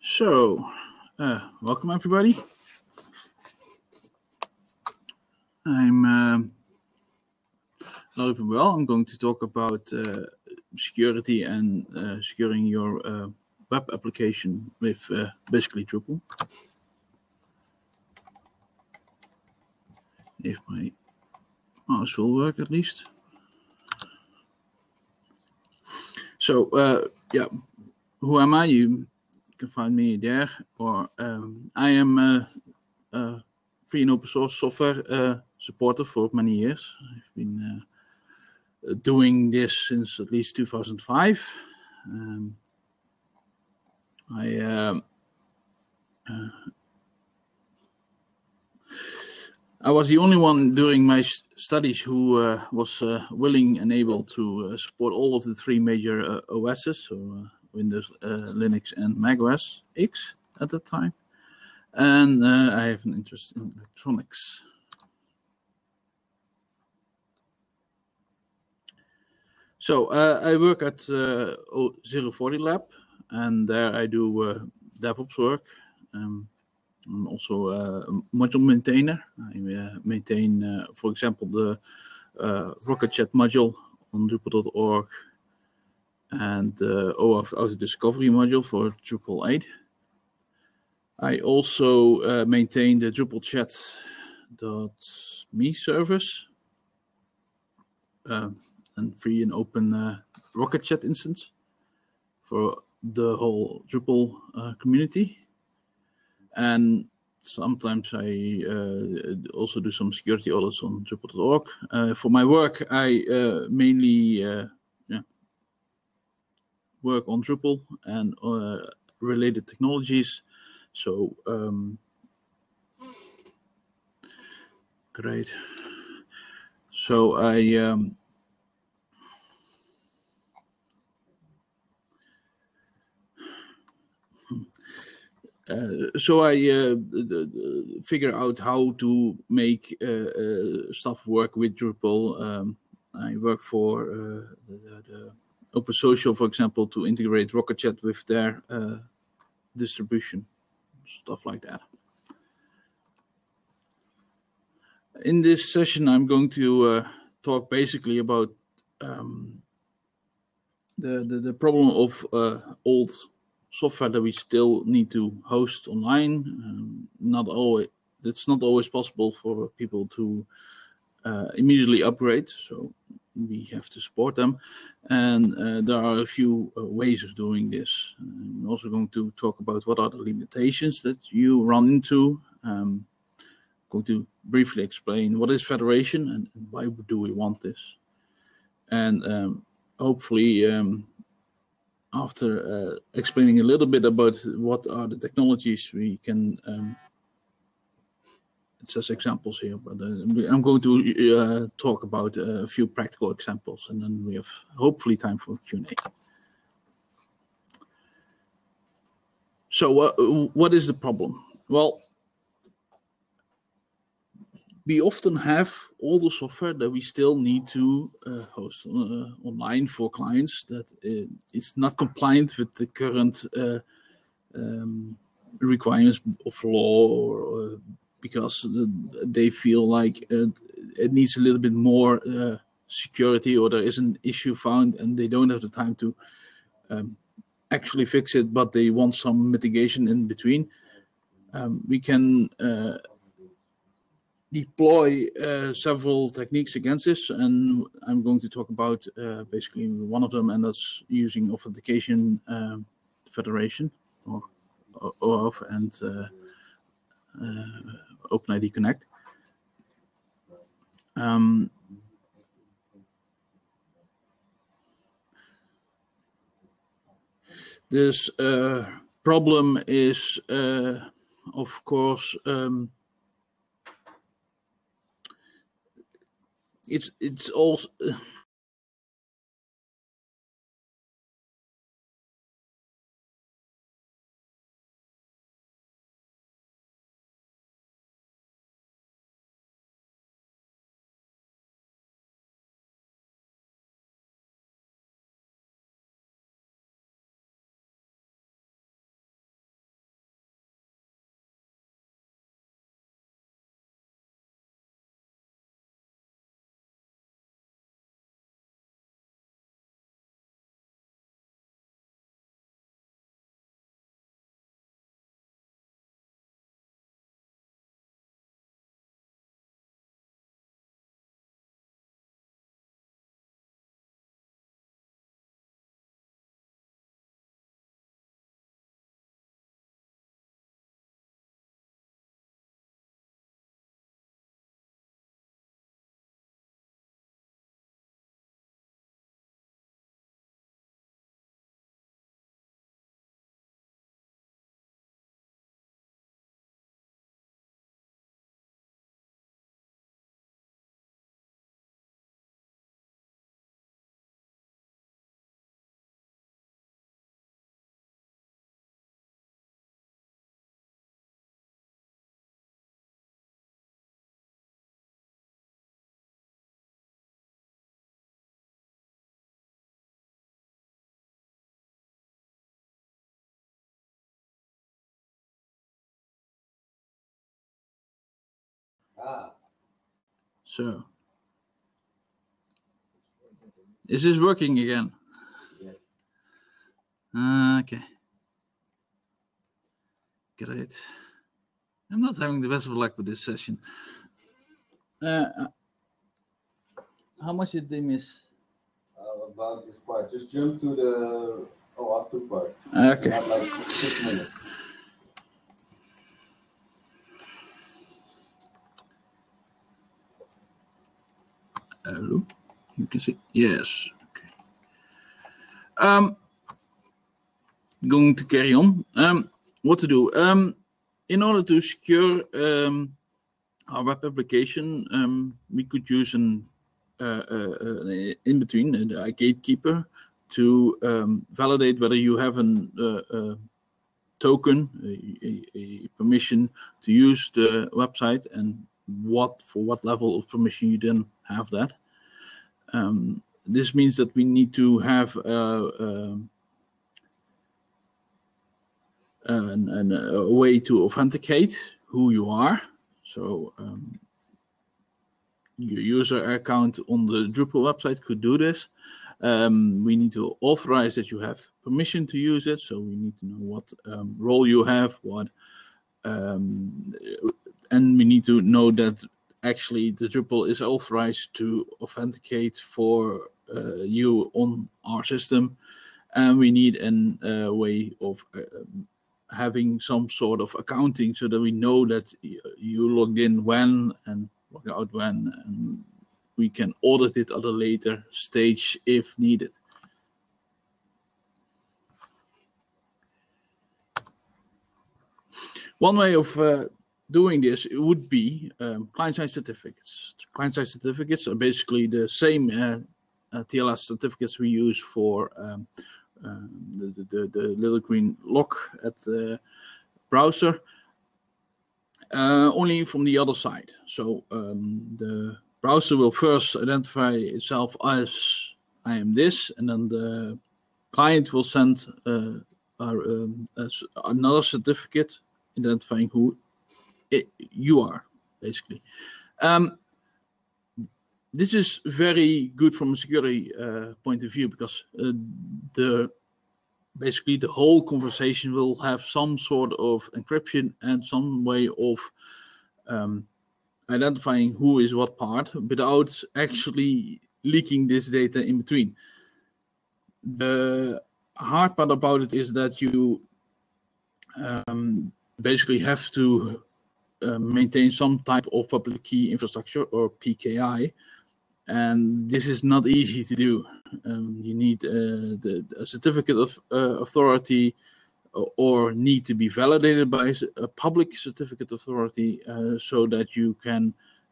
Welcome everybody. I'm Lauren Well. I'm going to talk about security and securing your web application with basically Drupal. If my mouse will work at least. So, who am I? You can find me there, or I am a free and open source software supporter for many years. I've been doing this since at least 2005. I was the only one during my studies who was willing and able to support all of the three major OSs, so Windows, Linux, and Mac OS X at that time. And I have an interest in electronics. So I work at 040 Lab, and there I do DevOps work. I'm also a module maintainer. I maintain, for example, the RocketChat module on Drupal.org and the OAuth Auto Discovery module for Drupal 8. I also maintain the DrupalChat.me service and free and open RocketChat instance for the whole Drupal community. And sometimes I also do some security audits on Drupal.org. For my work, I mainly work on Drupal and related technologies. So, great. So I figure out how to make stuff work with Drupal. I work for the OpenSocial, for example, to integrate RocketChat with their distribution, stuff like that. In this session, I'm going to talk basically about the problem of old software that we still need to host online. It's not always possible for people to immediately upgrade, so we have to support them. And there are a few ways of doing this. I'm also going to talk about what are the limitations that you run into. I'm going to briefly explain what is federation and why do we want this. And hopefully, after explaining a little bit about what are the technologies we can, it says examples here, but I'm going to talk about a few practical examples, and then we have hopefully time for Q&A. So what is the problem? Well, we often have all the software that we still need to host online for clients that it's not compliant with the current requirements of law, or because they feel like it needs a little bit more security, or there is an issue found and they don't have the time to actually fix it, but they want some mitigation in between. We can deploy several techniques against this, and I'm going to talk about basically one of them, and that's using authentication federation or OAuth and OpenID Connect. This problem is, of course, it's also So, is this working again? Yes. Okay. Great. I'm not having the best of luck with this session. How much did they miss? About this part. Just jump to the up to part. Okay. Not like 6 minutes. Hello. You can see. Yes. Okay. Going to carry on. What to do? In order to secure our web application, we could use an in between a gatekeeper to validate whether you have a token, a permission to use the website, and for what level of permission you then have that. This means that we need to have a way to authenticate who you are. So your user account on the Drupal website could do this. We need to authorize that you have permission to use it. So we need to know what role you have, and we need to know that actually the Drupal is authorized to authenticate for you on our system. And we need a way of having some sort of accounting so that we know that you logged in when and logged out when, and we can audit it at a later stage if needed. One way of doing this would be client-side certificates. Client-side certificates are basically the same TLS certificates we use for the little green lock at the browser, only from the other side. So the browser will first identify itself as I am this, and then the client will send another certificate identifying who you are, basically. This is very good from a security point of view, because basically the whole conversation will have some sort of encryption and some way of identifying who is what part without actually leaking this data in between. The hard part about it is that you basically have to maintain some type of public key infrastructure, or PKI, and this is not easy to do. You need a certificate of authority, or need to be validated by a public certificate authority, so that you can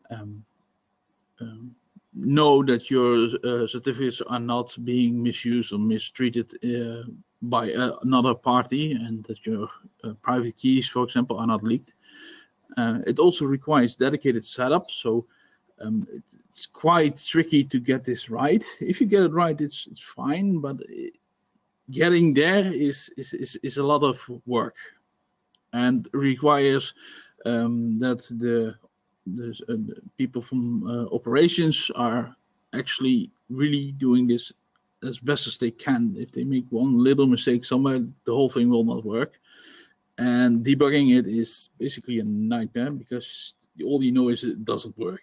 know that your certificates are not being misused or mistreated by another party, and that your private keys, for example, are not leaked. It also requires dedicated setup, so it's quite tricky to get this right. If you get it right, it's fine, but getting there is a lot of work, and requires that the people from operations are actually really doing this as best as they can. If they make one little mistake somewhere, the whole thing will not work. And debugging it is basically a nightmare, because all you know is it doesn't work.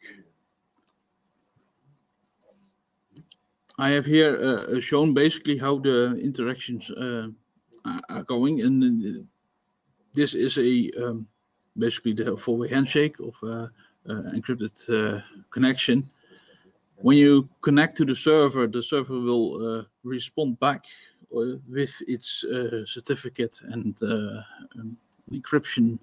I have here shown basically how the interactions are going, and this is a basically the four-way handshake of encrypted connection. When you connect to the server will respond back with its certificate and encryption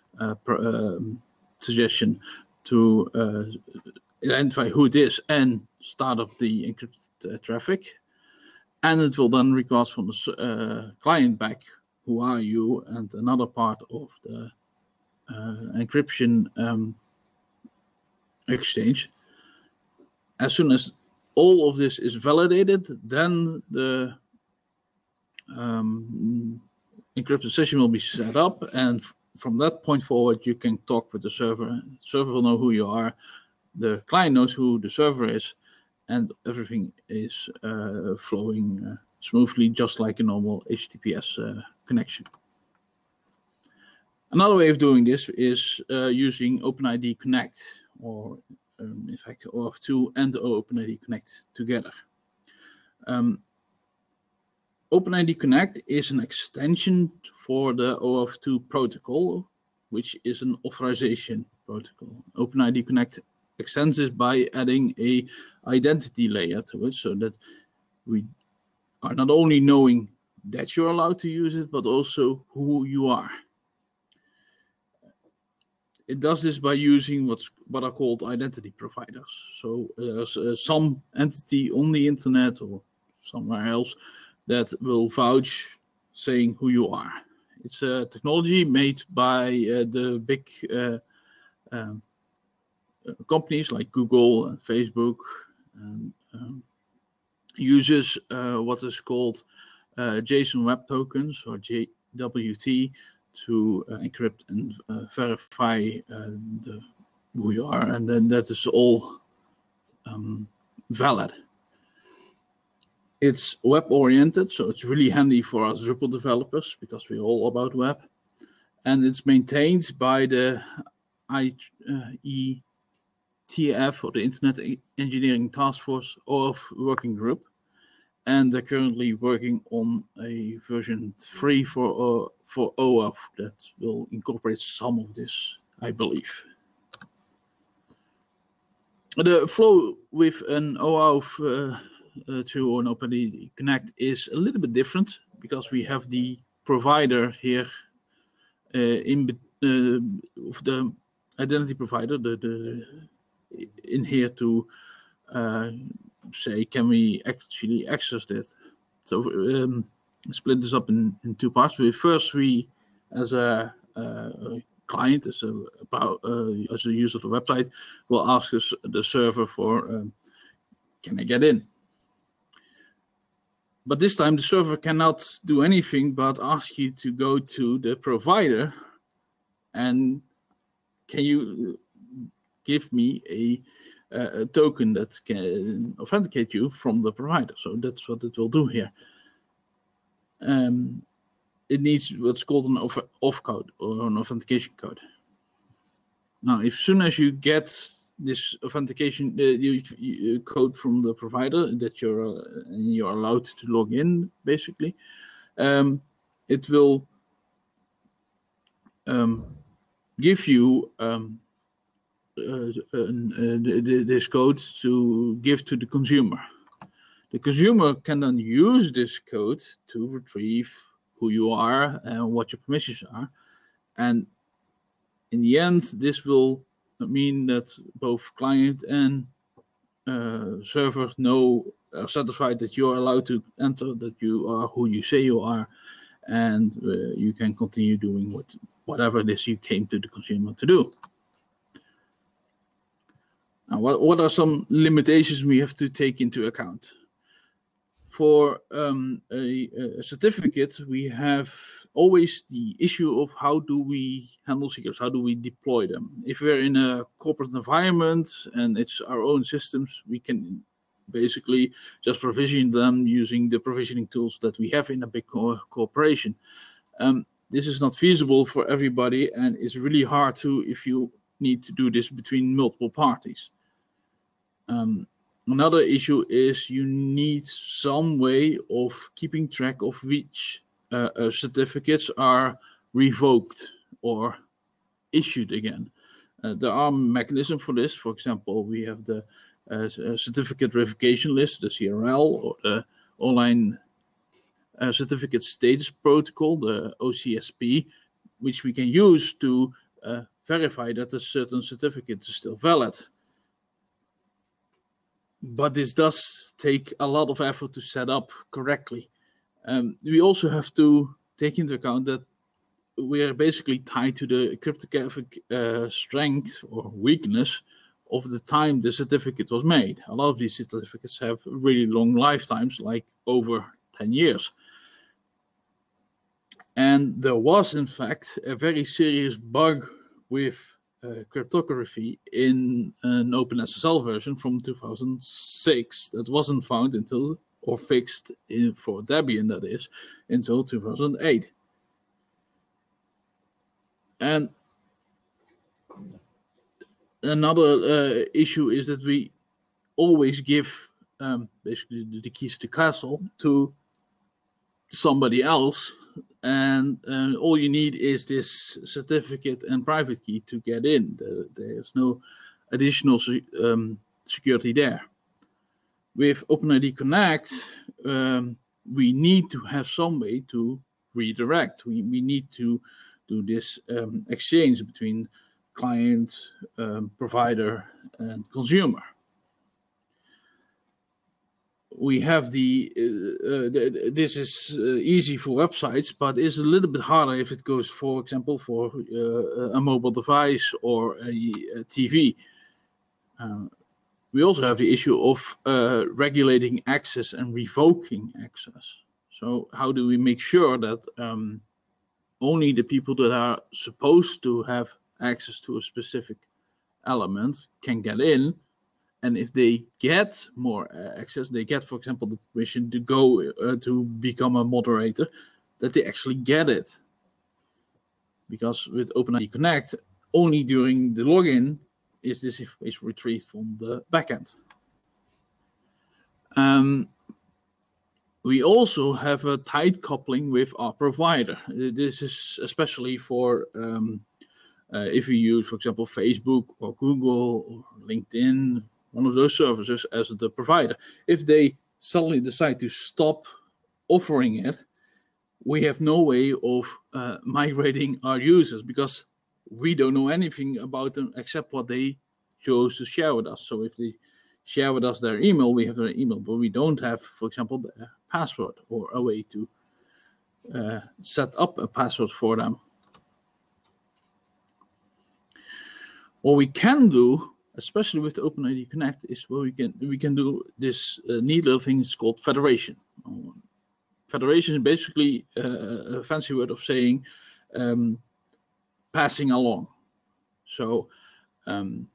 suggestion to identify who it is and start up the encrypted traffic. And it will then request from the client back, who are you, and another part of the encryption exchange. As soon as all of this is validated, then the encrypted session will be set up, and from that point forward, you can talk with the server. The server will know who you are. The client knows who the server is, and everything is flowing smoothly, just like a normal HTTPS connection. Another way of doing this is using OpenID Connect, or in fact, OAuth2 and OpenID Connect together. OpenID Connect is an extension for the OAuth2 protocol, which is an authorization protocol. OpenID Connect extends this by adding a identity layer to it, so that we are not only knowing that you're allowed to use it, but also who you are. It does this by using what are called identity providers. So there's some entity on the internet or somewhere else that will vouch saying who you are. It's a technology made by the big companies like Google and Facebook, and uses what is called JSON Web Tokens, or JWT, to encrypt and verify who you are, and then that is all valid. It's web-oriented, so it's really handy for us Drupal developers because we're all about web. And it's maintained by the IETF, or the Internet Engineering Task Force OAuth Working Group. And they're currently working on a version 3 for OAuth that will incorporate some of this, I believe. The flow with an OAuth to an OpenID Connect is a little bit different because we have the provider here of the identity provider, in here to say, can we actually access that? So split this up in two parts. First, we as a client, as a user of the website, will ask us the server for, can I get in? But this time the server cannot do anything but ask you to go to the provider and can you give me a token that can authenticate you from the provider. So that's what it will do here. It needs what's called an auth code, or an authentication code. Now, as soon as you get this authentication code from the provider that you're allowed to log in, basically, it will give you this code to give to the consumer. The consumer can then use this code to retrieve who you are and what your permissions are. And in the end, this will mean that both client and server are satisfied that you are allowed to enter, that you are who you say you are, and you can continue doing whatever it is you came to the consumer to do. Now, what are some limitations we have to take into account? For a certificate, we have always the issue of how do we handle secrets, how do we deploy them. If we're in a corporate environment and it's our own systems, we can basically just provision them using the provisioning tools that we have in a big corporation. This is not feasible for everybody, and it's really hard if you need to do this between multiple parties. Another issue is you need some way of keeping track of which certificates are revoked or issued again. There are mechanisms for this. For example, we have the certificate verification list, the CRL, or the online certificate status protocol, the OCSP, which we can use to verify that a certain certificate is still valid. But this does take a lot of effort to set up correctly. We also have to take into account that we are basically tied to the cryptographic strength or weakness of the time the certificate was made. A lot of these certificates have really long lifetimes, like over 10 years. And there was, in fact, a very serious bug with cryptography in an OpenSSL version from 2006 that wasn't found until, or fixed for Debian, that is, until 2008. And another issue is that we always give basically the keys to the castle to somebody else, and all you need is this certificate and private key to get in. There's no additional security there. With OpenID Connect, we need to have some way to redirect. We need to do this exchange between client, provider, and consumer. We have this is easy for websites, but it's a little bit harder if it goes, for example, for a mobile device or a TV. We also have the issue of regulating access and revoking access. So how do we make sure that only the people that are supposed to have access to a specific element can get in? And if they get more access, they get, for example, the permission to go to become a moderator, that they actually get it. Because with OpenID Connect, only during the login is this information retrieved from the backend. We also have a tight coupling with our provider. This is especially for if you use, for example, Facebook or Google or LinkedIn, one of those services as the provider. If they suddenly decide to stop offering it, we have no way of migrating our users because we don't know anything about them except what they chose to share with us. So if they share with us their email, we have their email, but we don't have, for example, their password or a way to set up a password for them. What we can do, especially with the OpenID Connect, is where we can do this neat little thing. It's called federation. Federation is basically a fancy word of saying passing along. So on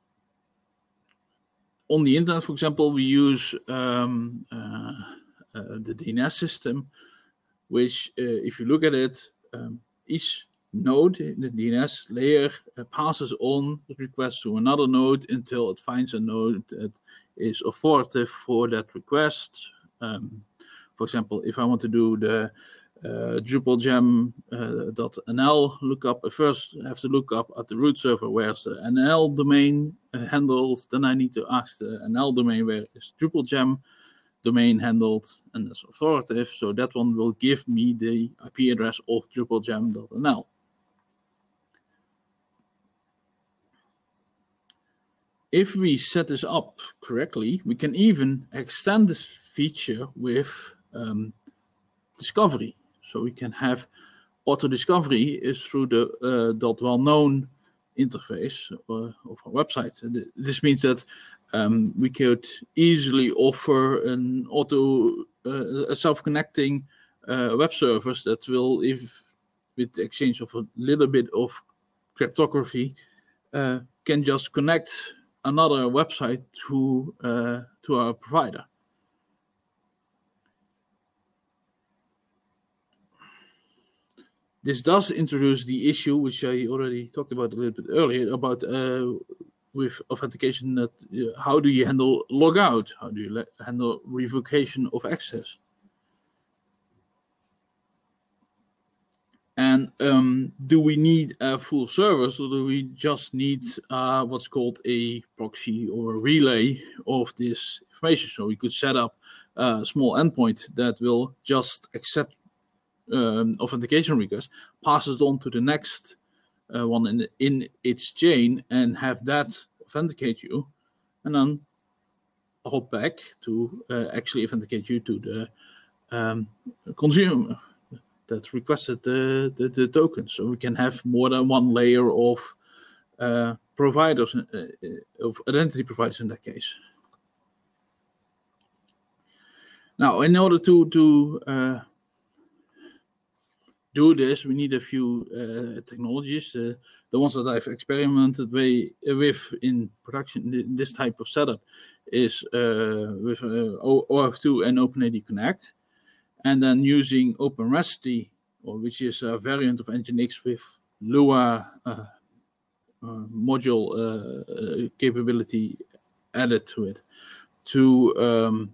the internet, for example, we use the DNS system, which, if you look at it, each node in the DNS layer passes on the request to another node until it finds a node that is authoritative for that request. For example, if I want to do the DrupalGem.nl lookup, I first have to look up at the root server where's the NL domain handled. Then I need to ask the NL domain where is DrupalGem domain handled, and that's authoritative. So that one will give me the IP address of DrupalGem.nl. If we set this up correctly, we can even extend this feature with discovery. So we can have auto discovery is through the .well-known interface of our website. This means that we could easily offer an a self-connecting web service that will, if with the exchange of a little bit of cryptography, can just connect another website to our provider. This does introduce the issue, which I already talked about a little bit earlier, about with authentication, that how do you handle logout? How do you handle revocation of access? And do we need a full service, or do we just need what's called a proxy or a relay of this information? So we could set up a small endpoint that will just accept authentication request, pass it on to the next one in its chain, and have that authenticate you, and then hop back to actually authenticate you to the consumer that requested the token. So we can have more than one layer of providers, of identity providers in that case. Now, in order to do do this, we need a few technologies. The ones that I've experimented with in production, this type of setup, is with OAuth2 and OpenID Connect, and then using OpenResty, which is a variant of Nginx with Lua module capability added to it, to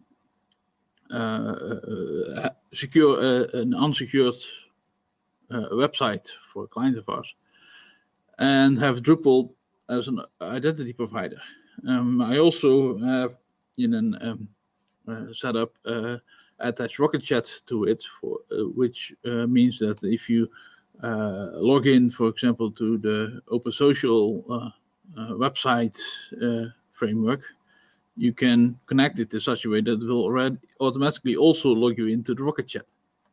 secure an unsecured website for a client of ours, and have Drupal as an identity provider. I also have in a setup attach Rocket Chat to it, which means that if you log in, for example, to the OpenSocial website framework, you can connect it in such a way that it will already automatically also log you into the Rocket Chat.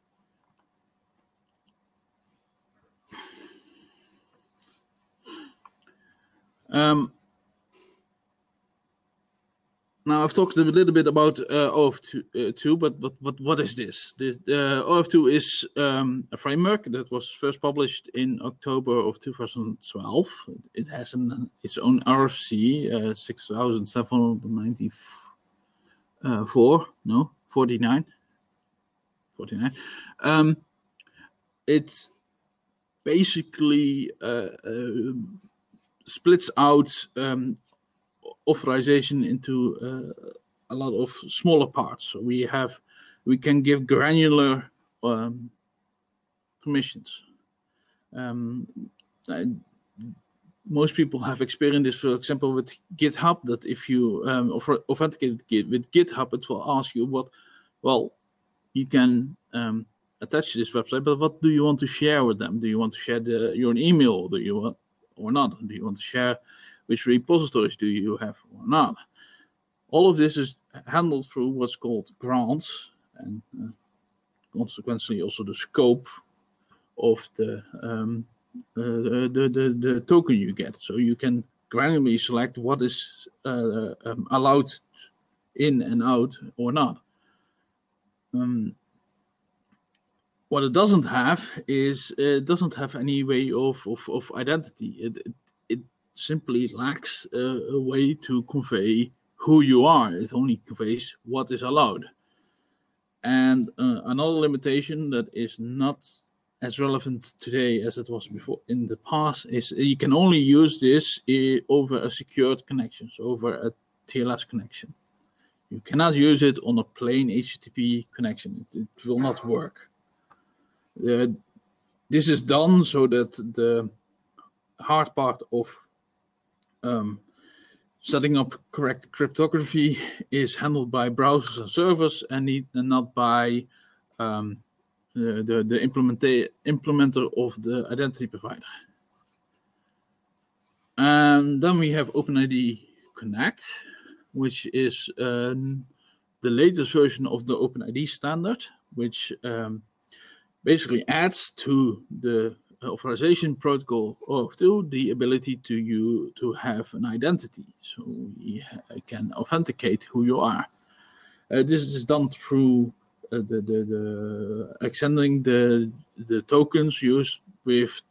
Now I've talked a little bit about OAuth2, but what is this? OAuth2 is a framework that was first published in October of 2012. It has its own RFC, 49. It basically splits out authorization into a lot of smaller parts. So we can give granular permissions. Most people have experienced this, for example, with GitHub, that if you authenticate with GitHub, it will ask you you can attach to this website, but what do you want to share with them? Do you want to share your email, or not? Do you want to share which repositories do you have or not? All of this is handled through what's called grants, and consequently also the scope of the token you get. So you can granularly select what is allowed in and out or not. What it doesn't have is it doesn't have any way of identity. It simply lacks a way to convey who you are. It only conveys what is allowed. And another limitation that is not as relevant today as it was before in the past is you can only use this over a secured connection, so over a TLS connection. You cannot use it on a plain HTTP connection. It will not work. This is done so that the hard part of setting up correct cryptography is handled by browsers and servers, and not by the implementer of the identity provider. And then we have OpenID Connect, which is the latest version of the OpenID standard, which basically adds to the authorization protocol OAuth2 the ability to have an identity, so you can authenticate who you are. This is done through the extending the tokens used with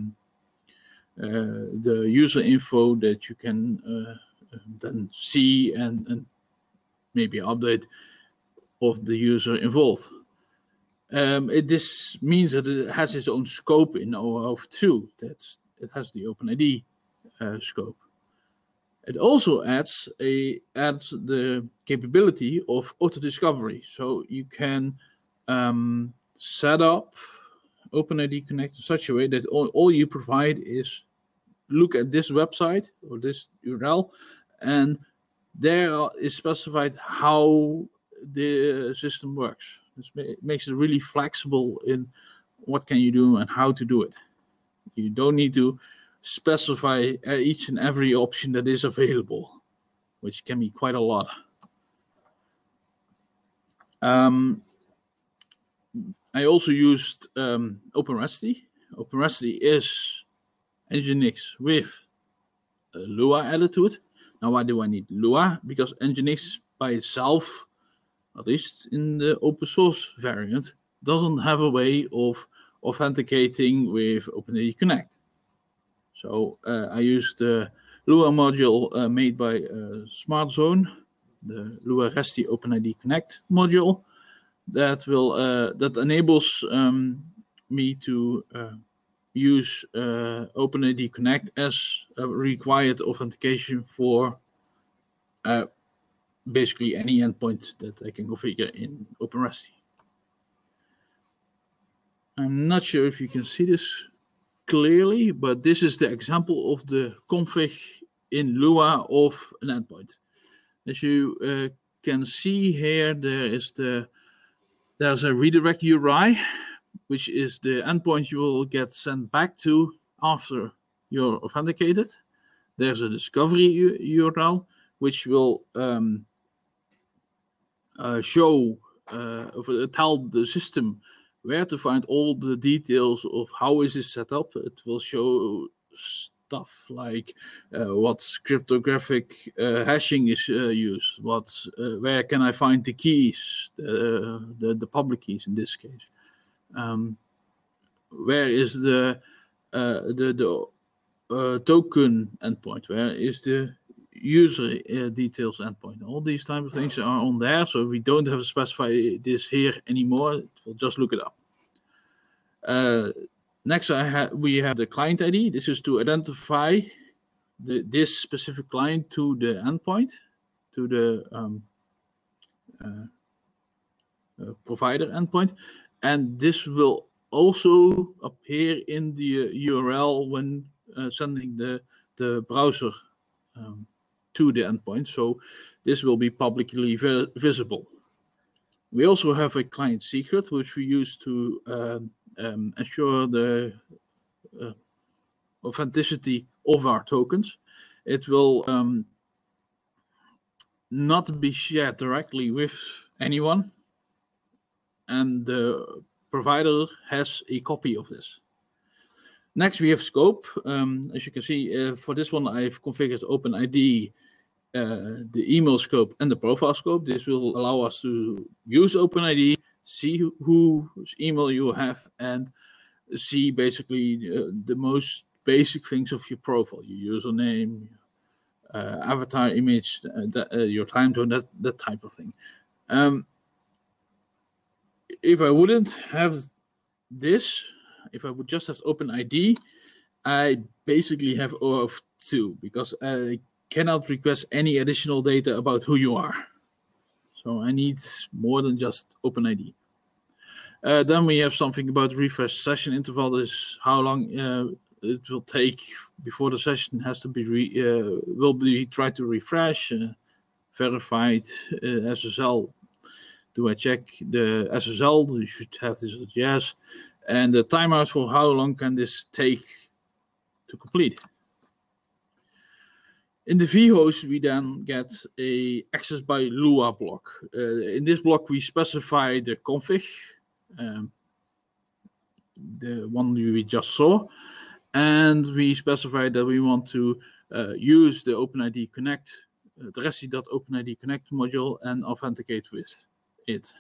the user info that you can then see and maybe update of the user involved. This means that it has its own scope in OAuth2. It has the OpenID scope. It also adds the capability of auto-discovery. So you can set up OpenID Connect in such a way that all you provide is look at this website or this URL, and there is specified how the system works. It makes it really flexible in what can you do and how to do it. You don't need to specify each and every option that is available, which can be quite a lot. I also used OpenResty. OpenResty is Nginx with Lua added to it. Now, why do I need Lua? Because Nginx by itself, at least in the open source variant, doesn't have a way of authenticating with OpenID Connect. So I use the Lua module made by SmartZone, the Lua REST OpenID Connect module that will that enables me to use OpenID Connect as a required authentication for basically any endpoint that I can configure in OpenResty. I'm not sure if you can see this clearly, but this is the example of the config in Lua of an endpoint. As you can see here, there's a redirect URI, which is the endpoint you will get sent back to after you're authenticated. There's a discovery URL, which will tell the system where to find all the details of how is this set up. It will show stuff like what cryptographic hashing is used, where can I find the keys, the public keys in this case. Where is the token endpoint? Where is the user details endpoint? All these type of things are on there, so we don't have to specify this here anymore. We'll just look it up. Next, we have the client ID. This is to identify this specific client to the endpoint, to the provider endpoint, and this will also appear in the URL when sending the browser to the endpoint. So this will be publicly visible. We also have a client secret, which we use to ensure the authenticity of our tokens. It will not be shared directly with anyone, and the provider has a copy of this. Next, we have scope. As you can see, for this one, I've configured OpenID, the email scope, and the profile scope. This will allow us to use OpenID, see whose email you have, and see basically the most basic things of your profile, your username, avatar image, your time zone, that type of thing. If I wouldn't have this, if I would just have OpenID, I basically have OAuth 2, because I cannot request any additional data about who you are. So I need more than just OpenID. Then we have something about refresh session interval. This is how long it will take before the session has to be will be tried to refresh, verified SSL. Do I check the SSL? You should have this as yes. And the timeout for how long can this take to complete. In the vhost, we then get a access by Lua block. In this block, we specify the config, the one we just saw, and we specify that we want to use the OpenID Connect, the REST.OpenID Connect module, and authenticate with it.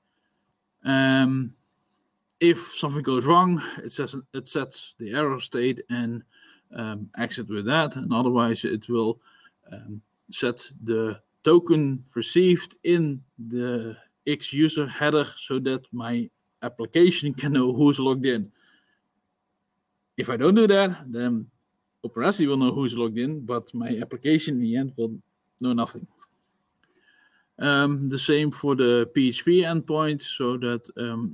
If something goes wrong, it sets the error state and exit with that, and otherwise it will set the token received in the X user header so that my application can know who's logged in. If I don't do that, then OpenResty will know who's logged in, but my application in the end will know nothing. The same for the PHP endpoint, so that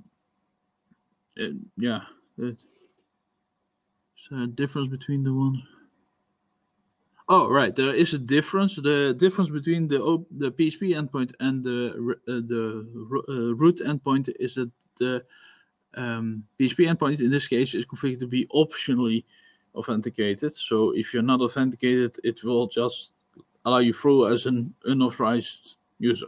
there's a difference between the one. Oh, right, there is a difference. The difference between the PHP endpoint and the root endpoint is that the PHP endpoint in this case is configured to be optionally authenticated. So if you're not authenticated, it will just allow you through as an unauthorized user.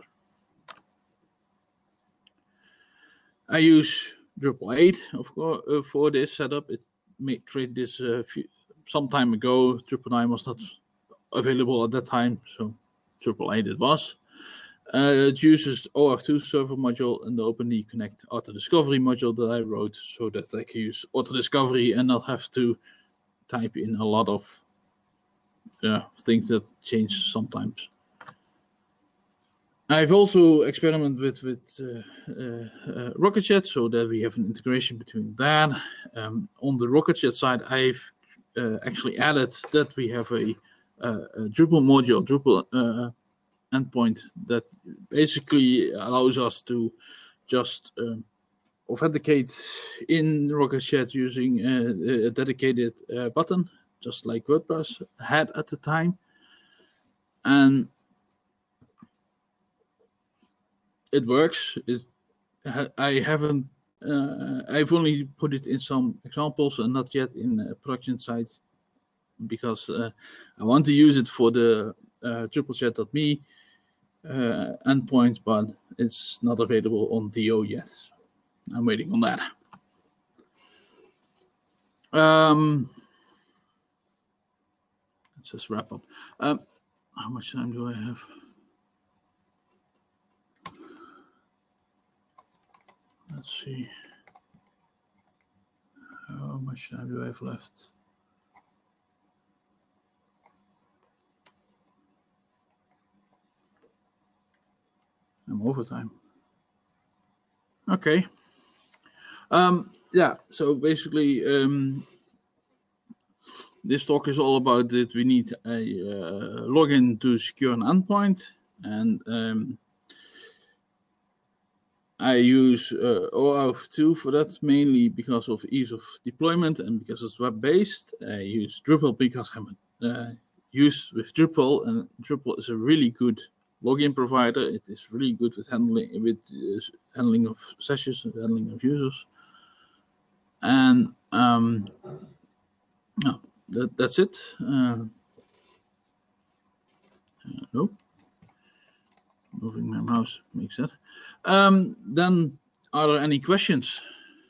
I use Drupal 8, of course, for this setup. It created this some time ago. Drupal 9 was not available at that time, so Drupal 8 it was. It uses OAuth2 server module and the OpenD Connect auto discovery module that I wrote so that I can use auto discovery and not have to type in a lot of things that change sometimes. I've also experimented with RocketJet so that we have an integration between that. On the RocketJet side, I've actually added that we have a Drupal module, Drupal endpoint that basically allows us to just authenticate in RocketJet using a dedicated button, just like WordPress had at the time. And it works. I've only put it in some examples and not yet in production sites because I want to use it for the DrupalChat.me endpoint, but it's not available on DO yet. So I'm waiting on that. Let's just wrap up. How much time do I have? Let's see. How much time do I have left? I'm over time. Okay. Yeah, so basically, this talk is all about that we need a login to secure an endpoint, and I use OAuth2 for that, mainly because of ease of deployment and because it's web-based. I use Drupal because I'm used with Drupal, and Drupal is a really good login provider. It is really good with handling of sessions and handling of users. And no, that's it. Nope. Moving my mouse makes that. Then, are there any questions?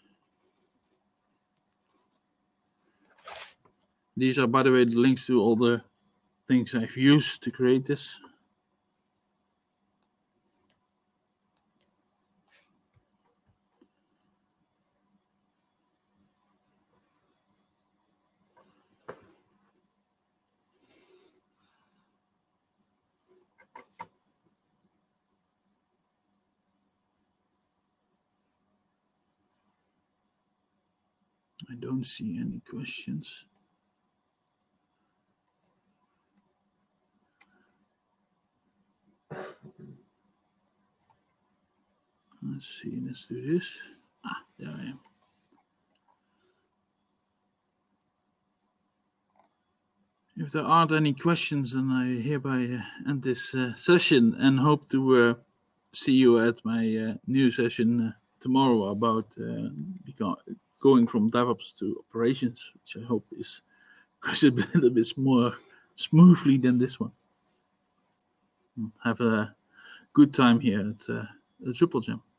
These are, by the way, the links to all the things I've used to create this. I don't see any questions. Let's see, let's do this. There I am. If there aren't any questions, then I hereby end this session and hope to see you at my new session tomorrow about going from DevOps to operations, which I hope goes a little bit more smoothly than this one. Have a good time here at Drupal Jam.